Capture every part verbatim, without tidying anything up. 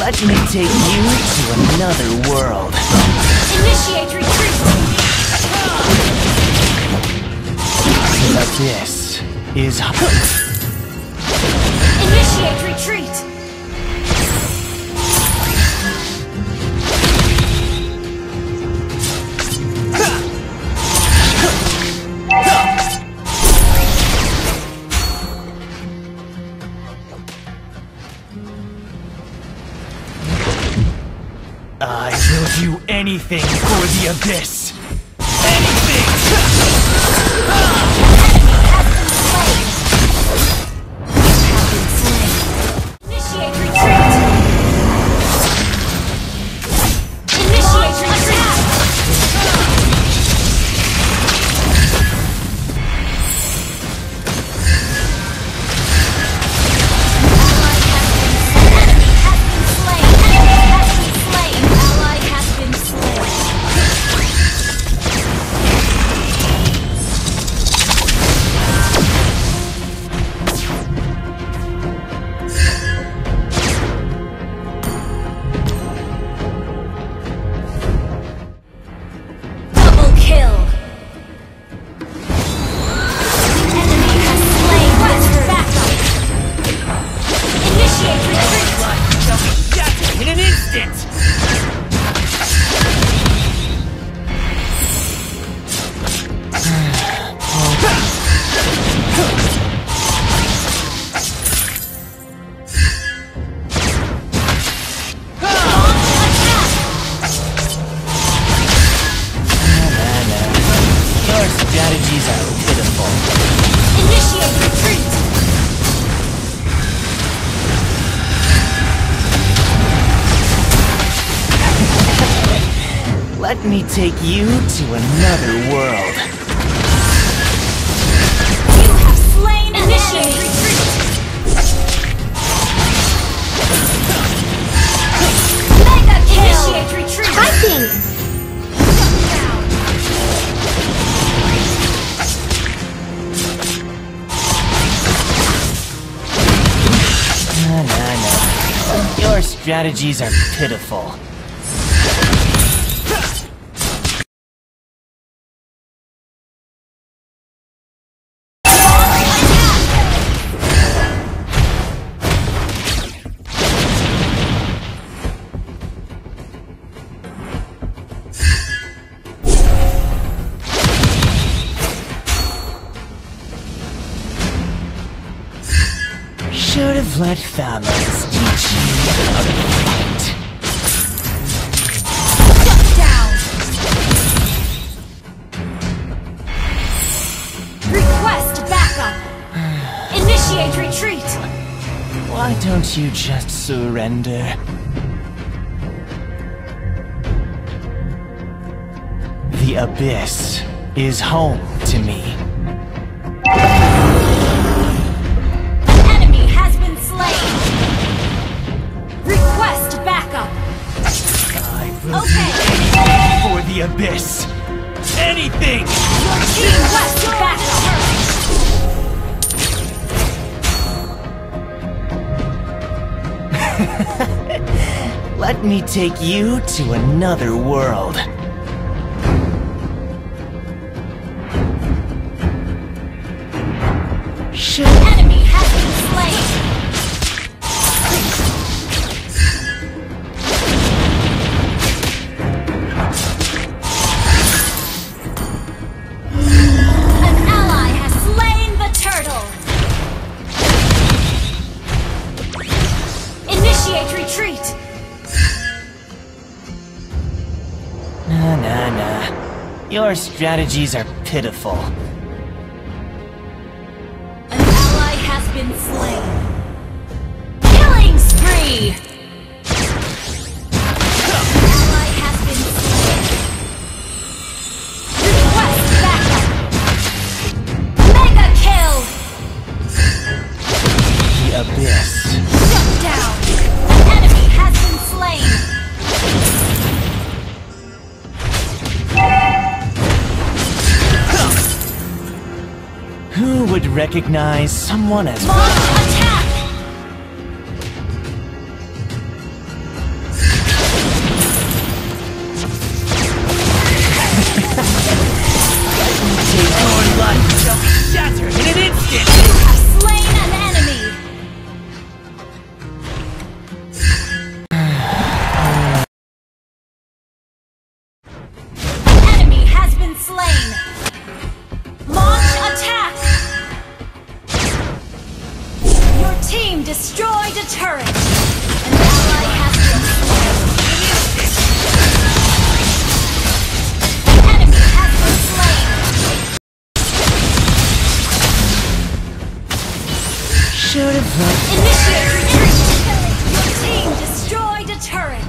Let me take you to another world. Initiate retreat! This is... Initiate retreat! I will do anything for the Abyss! Anything! Initiate retreat! Initiate retreat! Strategies are pitiful. Initiate retreat! Let me take you to another world. You have slain an Initiate retreat! Mega kill! Initiate retreat! Fighting! Nah, nah, nah. Your strategies are pitiful. Should have let Thalos teach you how to fight. Shut down! Request backup! Initiate retreat! Why don't you just surrender? The Abyss is home to me. Request backup! I will Okay. do anything for the Abyss! Anything! Request backup! Let me take you to another world. Should Enemy has been slain! Retreat! Nah, nah, nah. Your strategies are pitiful. An ally has been slain. Killing spree! An ally has been slain. Request backup! Mega kill! The Abyss. Shut down! Enemy has been slain! Who would recognize someone as... Launch attack! team destroyed a turret. An ally has been slain. An enemy has been slain. Should have let Initiate retreat. Your team destroyed a turret.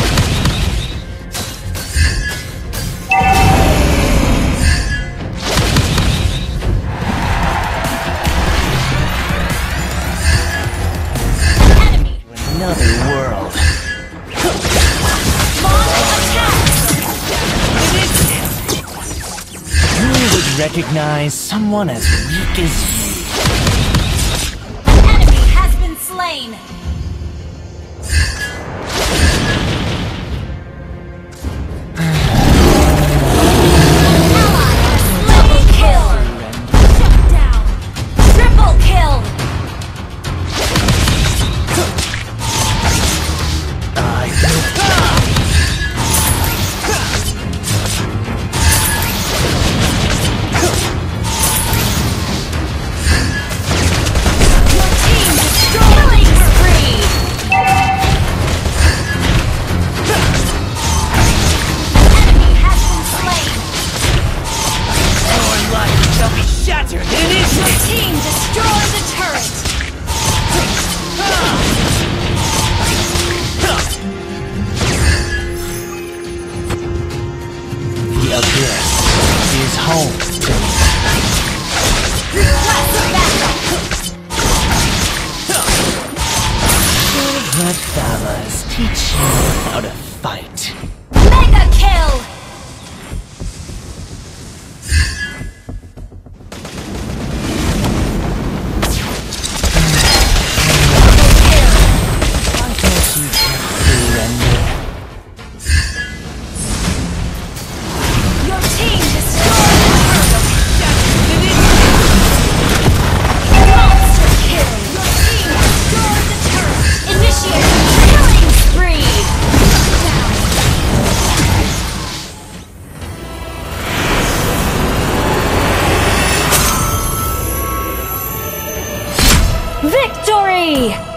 another world. Who would recognize someone as weak as you? An enemy has been slain. Shattered! It is your team destroyed the turret! The Abyss is home to me. Request backup! Should have let Thalas teach you how to fight. Mega kill! Victory!